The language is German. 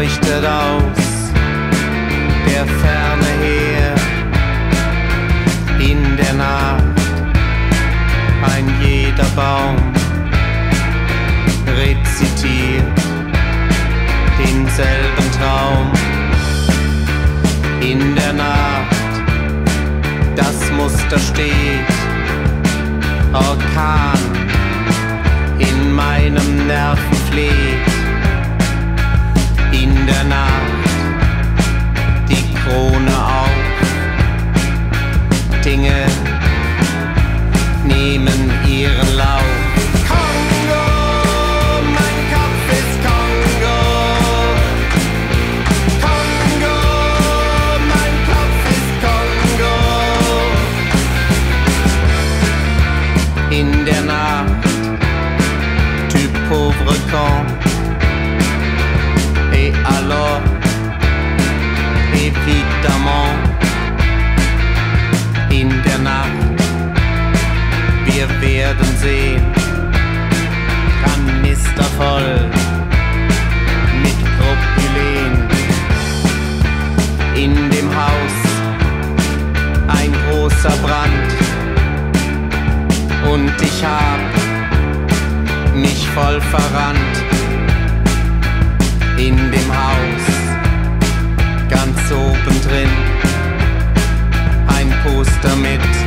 leuchtet aus der Ferne her. In der Nacht ein jeder Baum rezitiert denselben Traum. In der Nacht das Muster steht, Orkan in meinem Nerven fleht. In der Nacht die Krone auf, Dinge nehmen ihren Lauf. Kongo, mein Kopf ist Kongo. Kongo, mein Kopf ist Kongo. In der Nacht, tu pauvre con. Et alors, évidemment, in der Nacht, wir werden sehen, Kanister voll mit Propylen. In dem Haus ein großer Brand und ich hab mich voll verrannt. In dem Haus, ganz oben drin, ein Poster mit